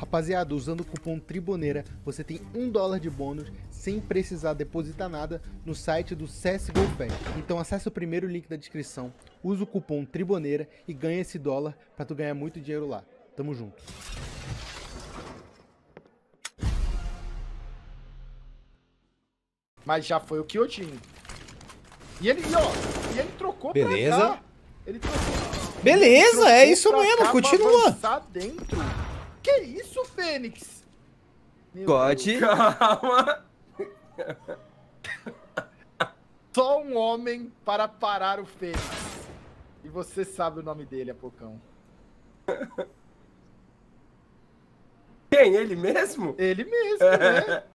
Rapaziada, usando o cupom TRIBUNEIRA, você tem $1 de bônus sem precisar depositar nada no site do CSGO Fest. Então acesse o primeiro link da descrição, usa o cupom TRIBUNEIRA e ganha esse dólar pra tu ganhar muito dinheiro lá. Tamo junto. Mas já foi o Kyojin. E ele trocou Beleza. pra cá. Ele trocou. Beleza, é isso mesmo, cá continua. pra avançar dentro. Que isso, Fênix? Meu God. Deus. Calma. Só um homem para parar o Fênix. E você sabe o nome dele, Apocão. Quem? Ele mesmo? Ele mesmo, né?